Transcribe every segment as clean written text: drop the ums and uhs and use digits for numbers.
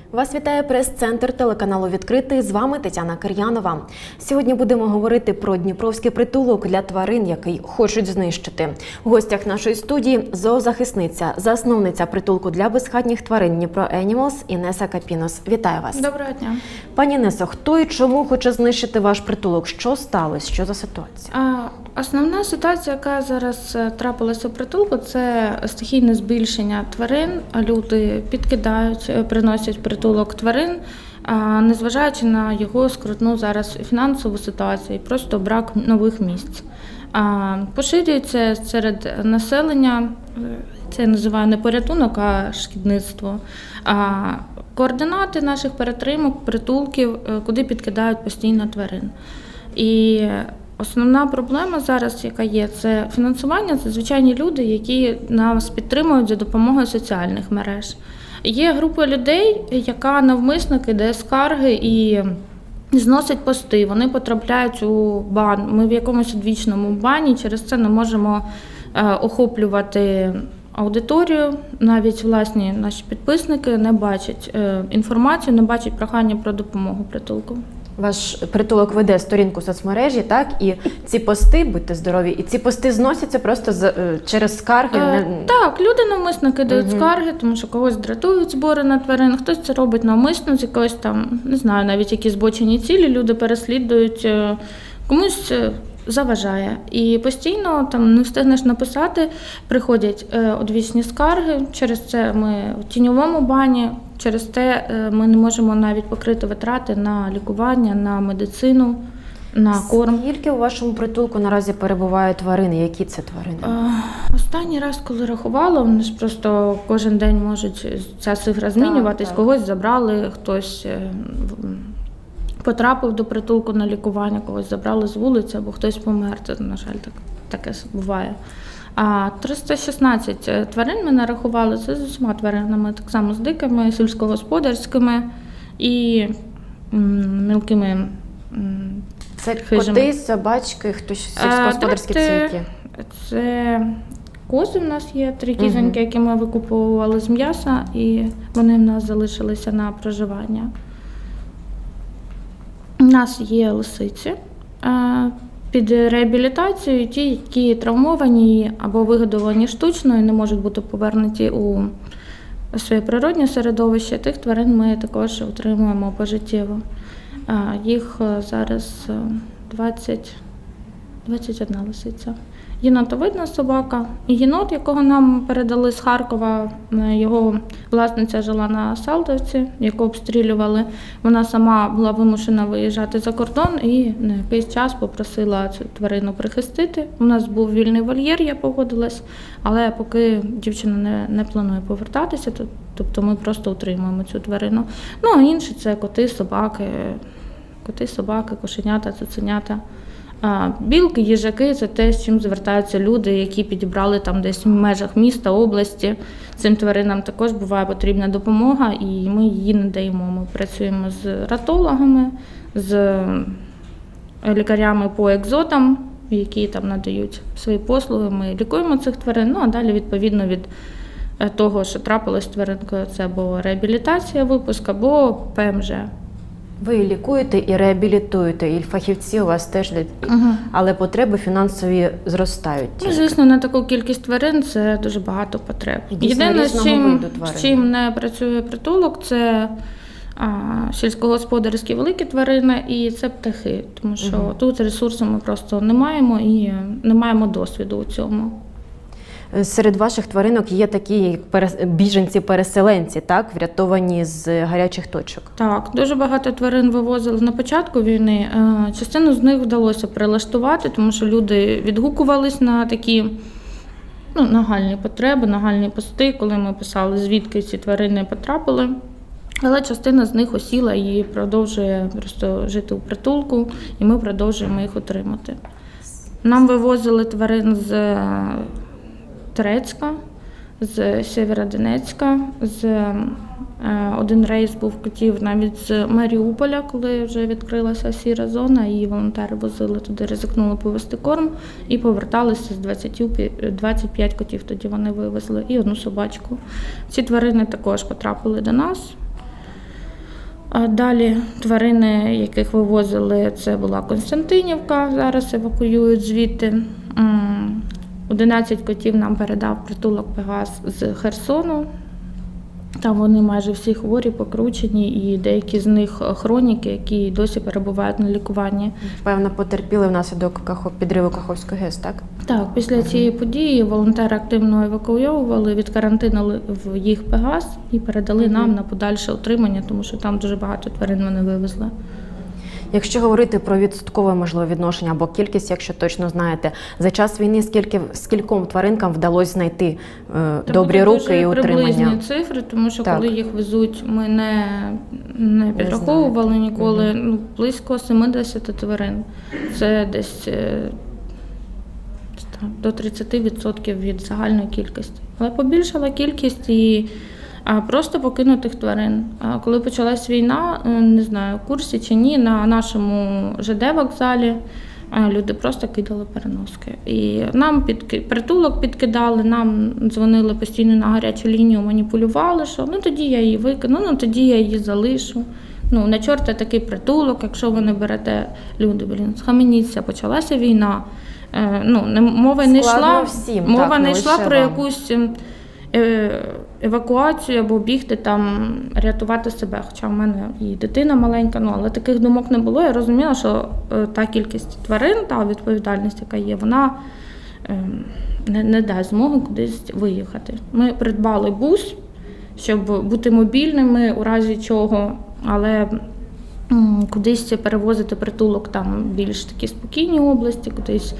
Вас вітає прес-центр телеканалу «Відкритий». З вами Тетяна Кир'янова. Сьогодні будемо говорити про дніпровський притулок для тварин, який хочуть знищити. В гостях нашої студії зоозахисниця, засновниця притулку для безхатніх тварин Дніпро Енімалс Інеса Капінос. Вітаю вас. Доброго дня. Пані Інесо, хто і чому хоче знищити ваш притулок? Що сталося? Що за ситуація? Основна ситуація, яка зараз трапилася у притулку, це стихійне збільшення тварин. Люди підкидають, приносять в притулок тварин, незважаючи на його скрутну зараз фінансову ситуацію і просто брак нових місць. Поширюється серед населення, це я називаю не порятунок, а шкідництво. Координати наших перетримок, притулків, куди підкидають постійно тварин. І основна проблема зараз, яка є, це фінансування, це звичайні люди, які нас підтримують за допомогою соціальних мереж. Є група людей, яка навмисно кидає скарги і зносить пости, вони потрапляють у бан. Ми в якомусь одвічному бані, через це не можемо охоплювати аудиторію, навіть власні наші підписники не бачать інформацію, не бачать прохання про допомогу притулку. Ваш притулок веде сторінку соцмережі, так? І ці пости, будьте здорові, і ці пости зносяться просто через скарги? Так, люди навмисно кидають скарги, тому що когось дратують збори на тварин, хтось це робить навмисно з якоїсь там, не знаю, навіть які збочені цілі, люди переслідують, комусь заважає. І постійно там не встигнеш написати, приходять одвічні скарги, через це ми в тіньовому бані, через те ми не можемо навіть покрити витрати на лікування, на медицину, на корм. Скільки у вашому притулку наразі перебувають тварини? Які це тварини? Останній раз, коли рахувала, вони ж просто кожен день можуть ця цифра змінюватись, так. Когось забрали, хтось потрапив до притулку на лікування, когось забрали з вулиці, або хтось помер. Це, на жаль, таке буває. 316 тварин ми нарахували, це з усіма тваринами, так само з дикими, сільськогосподарськими і мілкими це хижими. Коти, собачки, хтось сільськогосподарські ціки? Це кози в нас є, 3 кізоньки, які ми викуповували з м'яса, і вони в нас залишилися на проживання. У нас є лисиці під реабілітацією, ті, які травмовані або вигодовані штучно і не можуть бути повернуті у своє природне середовище, тих тварин ми також утримуємо пожиттєво. Їх зараз 21 лисиця. Єнотовидна собака. Єнот, якого нам передали з Харкова, його власниця жила на Салтівці, яку обстрілювали. Вона сама була вимушена виїжджати за кордон і на якийсь час попросила цю тварину прихистити. У нас був вільний вольєр, я погодилась, але поки дівчина не планує повертатися, тобто ми просто утримуємо цю тварину. Ну, а інші це коти, собаки, кошенята, цуценята. Білки, їжаки – це те, з чим звертаються люди, які підібрали там десь в межах міста, області. Цим тваринам також буває потрібна допомога, і ми її надаємо. Ми працюємо з ратологами, з лікарями по екзотам, які там надають свої послуги. Ми лікуємо цих тварин, а далі, відповідно, від того, що трапилось з тваринкою, це або реабілітація, випуск, або ПМЖ. Ви лікуєте і реабілітуєте, і фахівці у вас теж, але потреби фінансові зростають. Звісно, на таку кількість тварин це дуже багато потреб. Єдине, з чим не працює притулок, це сільськогосподарські великі тварини і це птахи, тому що тут ресурсу ми просто не маємо і не маємо досвіду у цьому. Серед ваших тваринок є такі як біженці-переселенці, так, врятовані з гарячих точок? Так, дуже багато тварин вивозили на початку війни. Частину з них вдалося прилаштувати, тому що люди відгукувались на такі нагальні потреби, нагальні пости, коли ми писали, звідки ці тварини потрапили. Але частина з них осіла і продовжує просто жити у притулку, і ми продовжуємо їх утримати. Нам вивозили тварин з Терецька, з Сєвєродонецька, один рейс був котів навіть з Маріуполя, коли вже відкрилася сіра зона, і волонтери возили туди, ризикнули повезти корм і поверталися з 25 котів, тоді вони вивезли, і одну собачку. Ці тварини також потрапили до нас. А далі тварини, яких вивозили, це була Константинівка, зараз евакуюють звідти. 11 котів нам передав притулок Пегас з Херсону. Там вони майже всі хворі, покручені, і деякі з них хроніки, які досі перебувають на лікуванні. Певно, потерпіли внаслідок підриву Каховської ГЕС, так? Так, після цієї події волонтери активно евакуйовували, відкарантинили в їх Пегас і передали нам на подальше утримання, тому що там дуже багато тварин вони вивезли. Якщо говорити про відсоткове, можливо, відношення або кількість, якщо точно знаєте, за час війни скільком тваринкам вдалося знайти добрі руки і утримання? Приблизні цифри, тому що коли їх везуть, ми не підраховували ніколи. Близько 70 тварин. Це десь до 30% від загальної кількості. Але побільшала кількість і просто покинутих тварин. Коли почалась війна, не знаю, в курсі чи ні, на нашому ЖД-вокзалі люди просто кидали переноски. І нам притулок підкидали, нам дзвонили постійно на гарячу лінію, маніпулювали, що тоді я її викину, тоді я її залишу. На чорта такий притулок, якщо ви не берете, люди, схаменіться, почалася війна. Мова не йшла про якусь евакуацію або бігти там, рятувати себе. Хоча в мене і дитина маленька, але таких думок не було. Я розуміла, що та кількість тварин, та відповідальність, яка є, вона не дасть змоги кудись виїхати. Ми придбали бус, щоб бути мобільними у разі чого, але кудись перевозити притулок там більш такі спокійні області, кудись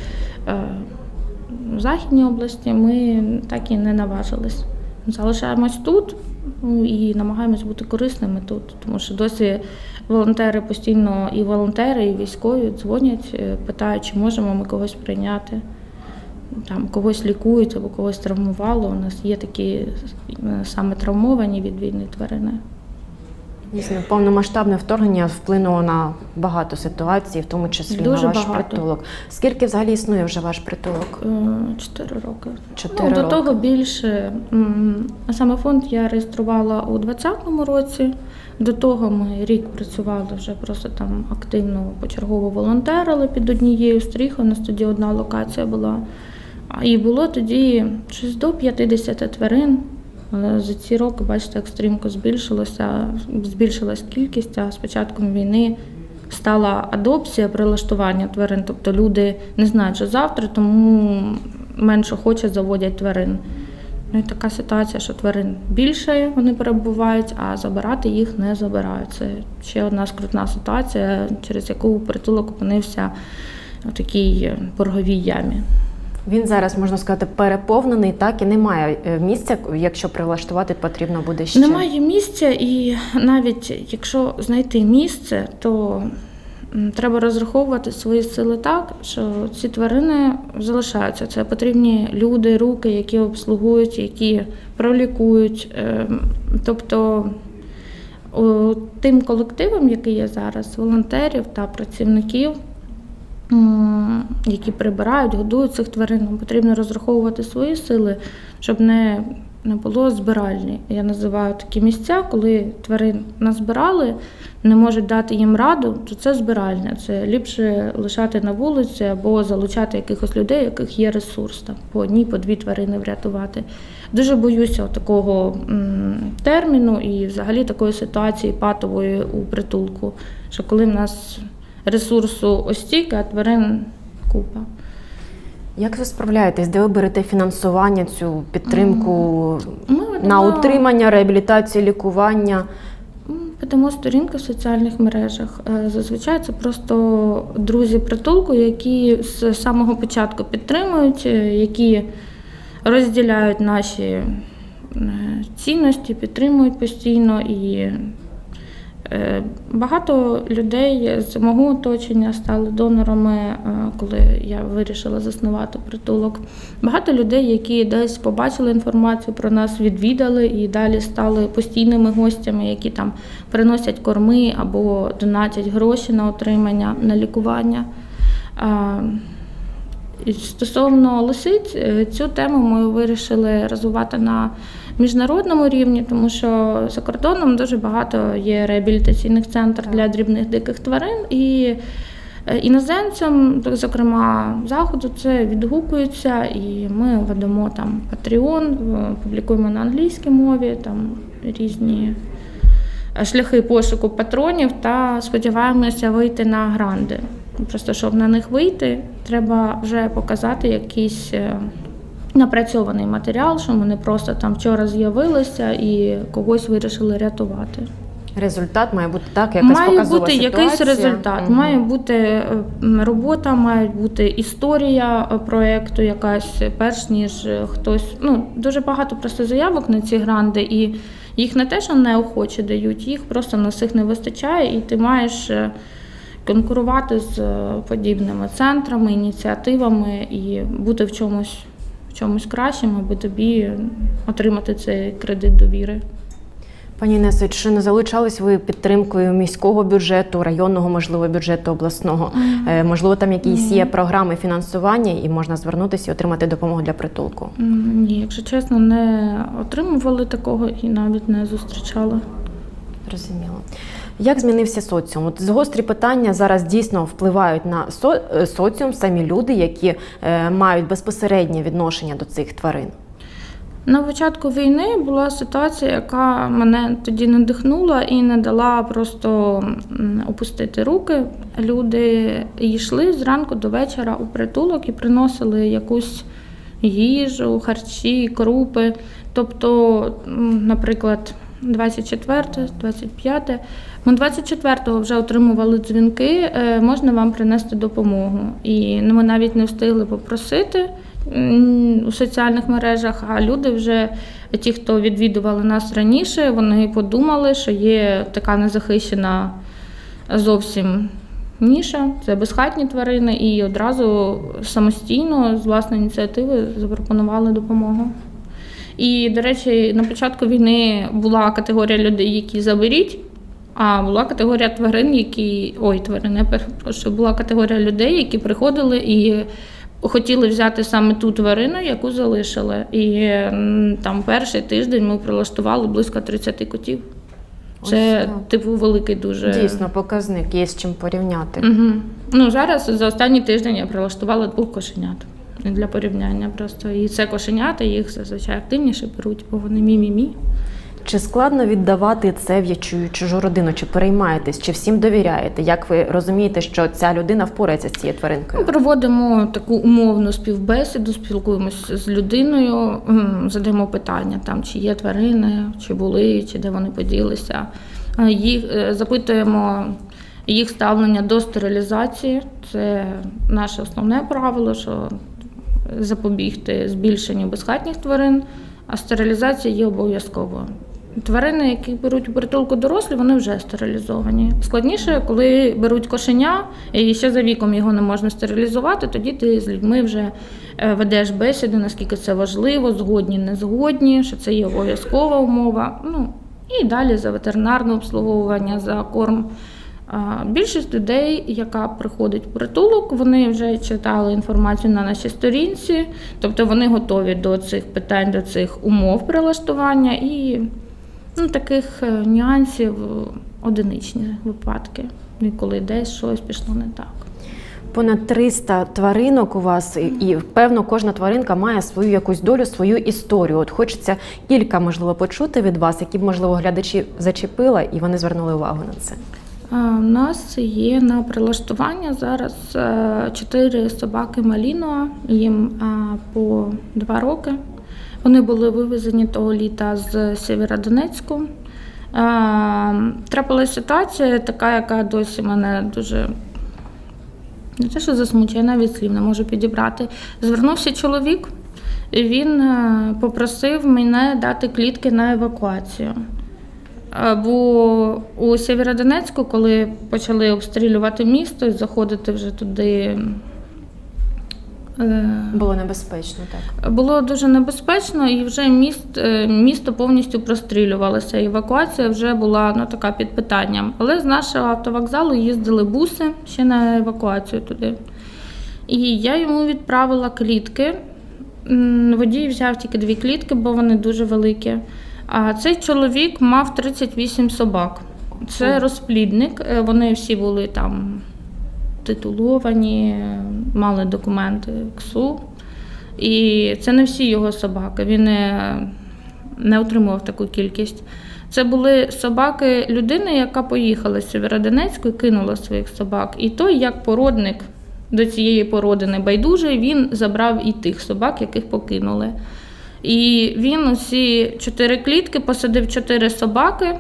в Західній області ми так і не наважились. Залишаємось тут і намагаємось бути корисними тут, тому що досі волонтери постійно, і волонтери, і військові дзвонять, питають, чи можемо ми когось прийняти. Там когось лікують або когось травмувало. У нас є такі саме травмовані від війни тварини. Дійсно, повномасштабне вторгнення вплинуло на багато ситуацій, в тому числі дуже на ваш багато. притулок. Скільки взагалі існує вже ваш притулок? 4 роки. 4 роки. До того більше. А саме фонд я реєструвала у 2020 році. До того ми рік працювали вже просто там активно, почергово волонтерили під однією стріхою. У нас тоді одна локація була. І було тоді щось до 50 тварин. За ці роки, бачите, як стрімко збільшилась кількість, а з початком війни стала адопція, прилаштування тварин. Тобто люди не знають, що завтра, тому менше хочуть, заводять тварин. І така ситуація, що тварин більше вони перебувають, а забирати їх не забирають. Це ще одна скрутна ситуація, через яку притулок опинився у такій борговій ямі. Він зараз, можна сказати, переповнений, так, і немає місця, якщо прилаштувати, потрібно буде ще. Немає місця, і навіть якщо знайти місце, то треба розраховувати свої сили так, що ці тварини залишаються. Це потрібні люди, руки, які обслугують, які пролікують. Тобто тим колективом, який є зараз, волонтерів та працівників, які прибирають, годують цих тварин, нам потрібно розраховувати свої сили, щоб не було збиральні. Я називаю такі місця, коли тварин назбирали, не можуть дати їм раду, то це збиральня. Це ліпше лишати на вулиці або залучати якихось людей, яких є ресурс, там, по одній, по дві тварини врятувати. Дуже боюся такого терміну і взагалі такої ситуації патової у притулку, що коли в нас ресурсу ось стільки, а тварин купа. Як ви справляєтесь? Де ви берете фінансування, цю підтримку на утримання, реабілітацію, лікування? Ведемо сторінки в соціальних мережах. Зазвичай це просто друзі притулку, які з самого початку підтримують, які розділяють наші цінності, підтримують постійно. І багато людей з мого оточення стали донорами, коли я вирішила заснувати притулок. Багато людей, які десь побачили інформацію про нас, відвідали і далі стали постійними гостями, які там приносять корми або донатять гроші на утримання, на лікування. І стосовно лисиць, цю тему ми вирішили розвивати на міжнародному рівні, тому що за кордоном дуже багато є реабілітаційних центрів для дрібних диких тварин, і іноземцям, зокрема Заходу, це відгукується, і ми ведемо там Patreon, публікуємо на англійській мові, там різні шляхи пошуку патронів та сподіваємося вийти на гранди. Просто щоб на них вийти, треба вже показати якийсь напрацьований матеріал, що ми не просто там вчора з'явилися і когось вирішили рятувати. Результат має бути так, якась має показова бути ситуація. якийсь результат, має бути робота, має бути історія проєкту якась, перш ніж хтось. Дуже багато просто заявок на ці гранди, і їх не те, що неохоче дають, їх просто на всіх не вистачає, і ти маєш конкурувати з подібними центрами, ініціативами і бути в чомусь кращим, аби тобі отримати цей кредит довіри. Пані Інесо, чи не залучались ви підтримкою міського бюджету, районного, можливо, бюджету обласного? Можливо, там якісь є програми фінансування і можна звернутися і отримати допомогу для притулку? Ні, якщо чесно, не отримували такого і навіть не зустрічали. Зрозуміло. Як змінився соціум? От гострі питання зараз дійсно впливають на соціум, самі люди, які мають безпосереднє відношення до цих тварин. На початку війни була ситуація, яка мене тоді надихнула і не дала просто опустити руки. Люди йшли зранку до вечора у притулок і приносили якусь їжу, харчі, крупи. Тобто, наприклад, 24, 25. Ми 24-го вже отримували дзвінки, можна вам принести допомогу. І ми навіть не встигли попросити у соціальних мережах, а люди вже, ті, хто відвідували нас раніше, вони подумали, що є така незахищена зовсім ніша, це безхатні тварини, і одразу самостійно, з власної ініціативи, запропонували допомогу. І, до речі, на початку війни була категорія людей, які заберіть, а була категорія тварин, була категорія людей, які приходили і хотіли взяти саме ту тварину, яку залишили. І там перший тиждень ми прилаштували близько 30 котів. Це, великий дуже... Дійсно, показник, є з чим порівняти. Зараз за останній тиждень я прилаштувала 2 кошенят. Для порівняння просто. І це кошенята, їх зазвичай активніше беруть, бо вони мі-мі-мі. Чи складно віддавати це в чужу родину? Чи переймаєтесь? Чи всім довіряєте? Як ви розумієте, що ця людина впорається з цією тваринкою? Ми проводимо таку умовну співбесіду, спілкуємося з людиною, задаємо питання, чи є тварини, чи були, чи де вони поділися. Запитуємо їх ставлення до стерилізації. Це наше основне правило, що запобігти збільшенню безхатніх тварин, а стерилізація є обов'язковою. Тварини, які беруть у притулку дорослі, вони вже стерилізовані. Складніше, коли беруть кошеня, і ще за віком його не можна стерилізувати, тоді ти з людьми вже ведеш бесіду, наскільки це важливо, згодні, не згодні, що це є обов'язкова умова. І далі за ветеринарне обслуговування, за корм. Більшість людей, яка приходить в притулок, вони вже читали інформацію на нашій сторінці, тобто вони готові до цих питань, до цих умов прилаштування і таких нюансів одиничні випадки, коли десь щось пішло не так. Понад 300 тваринок у вас, і, певно, кожна тваринка має свою якусь долю, свою історію. От хочеться кілька, можливо, почути від вас, які б, можливо, глядачі зачепила, і вони звернули увагу на це. У нас є на прилаштування зараз 4 собаки Малінуа, їм по 2 роки. Вони були вивезені того літа з Сєвєродонецьку. Трапилася ситуація така, яка досі мене дуже, не те що засмучує, навіть слів не можу підібрати. Звернувся чоловік, і він попросив мене дати клітки на евакуацію. Бо у Сєвєродонецьку, коли почали обстрілювати місто і заходити вже туди... Було небезпечно, так? Було дуже небезпечно, і вже місто повністю прострілювалося. Евакуація вже була така під питанням. Але з нашого автовокзалу їздили буси ще на евакуацію туди. І я йому відправила клітки. Водій взяв тільки 2 клітки, бо вони дуже великі. А цей чоловік мав 38 собак. Це розплідник, вони всі були там титуловані, мали документи КСУ. І це не всі його собаки, він не отримував таку кількість. Це були собаки людини, яка поїхала з Сєвєродонецьку і кинула своїх собак. І той, як породник до цієї породи небайдужий, він забрав і тих собак, яких покинули. І він усі 4 клітки посадив 4 собаки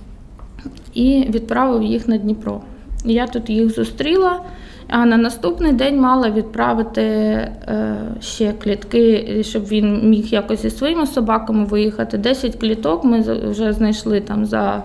і відправив їх на Дніпро. Я тут їх зустріла, а на наступний день мала відправити ще клітки, щоб він міг якось зі своїми собаками виїхати. 10 кліток ми вже знайшли там за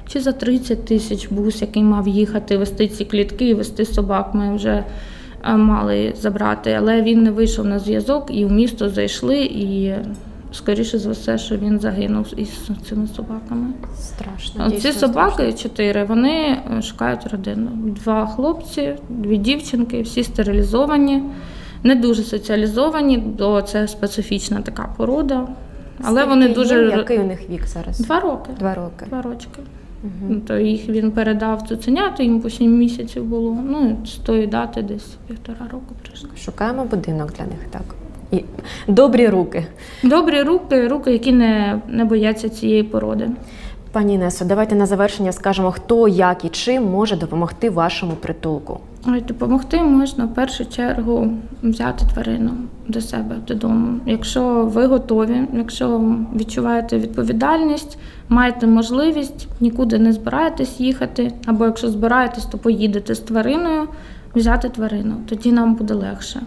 30 тисяч бус, який мав їхати, вести ці клітки і вести собак. Ми вже мали забрати, але він не вийшов на зв'язок і в місто зайшли, і скоріше за все, що він загинув із цими собаками. Страшно. Ці собаки 4, вони шукають родину. 2 хлопці, 2 дівчинки, всі стерилізовані, не дуже соціалізовані, бо це специфічна така порода. Але Скільки вони дуже... їм? Який у них вік зараз? 2 роки. 2 роки. 2 рочки. Угу. То їх він передав цуценята, їм по 7 місяців було. Ну, з тої дати десь 1,5 року прийшло. Шукаємо будинок для них, так. І добрі руки. Добрі руки, які не бояться цієї породи. Пані Інесо, давайте на завершення скажемо, хто, як і чим може допомогти вашому притулку. Допомогти можна в першу чергу взяти тварину до себе додому. Якщо ви готові, якщо відчуваєте відповідальність, маєте можливість, нікуди не збираєтесь їхати, або якщо збираєтесь, то поїдете з твариною, взяти тварину, тоді нам буде легше.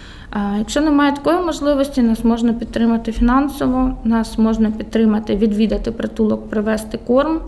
А якщо немає такої можливості, нас можна підтримати фінансово, нас можна підтримати, відвідати притулок, привезти корм.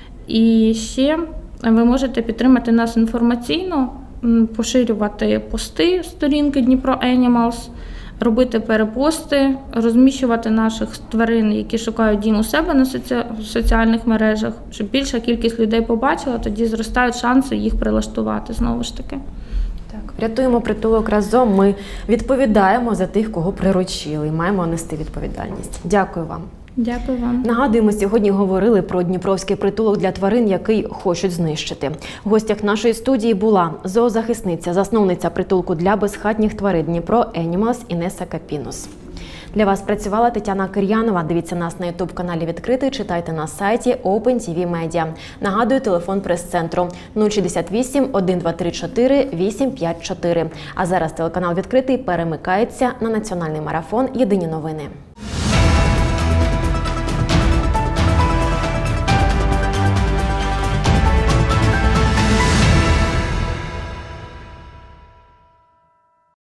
І ще ви можете підтримати нас інформаційно, поширювати пости сторінки Дніпро Animals, робити перепости, розміщувати наших тварин, які шукають дім у себе на соціальних мережах, щоб більша кількість людей побачила, тоді зростають шанси їх прилаштувати знову ж таки. Рятуємо притулок разом, ми відповідаємо за тих, кого приручили, маємо нести відповідальність. Дякую вам. Дякую вам. Нагадуємо, сьогодні говорили про Дніпровський притулок для тварин, який хочуть знищити. В гостях нашої студії була зоозахисниця, засновниця притулку для безхатніх тварин Дніпро Animals Інеса Капінус. Для вас працювала Тетяна Кир'янова. Дивіться нас на YouTube-каналі «Відкритий», читайте на сайті OpenTV Media. Нагадую, телефон прес-центру 068 1234 854. А зараз телеканал «Відкритий» перемикається на національний марафон «Єдині новини».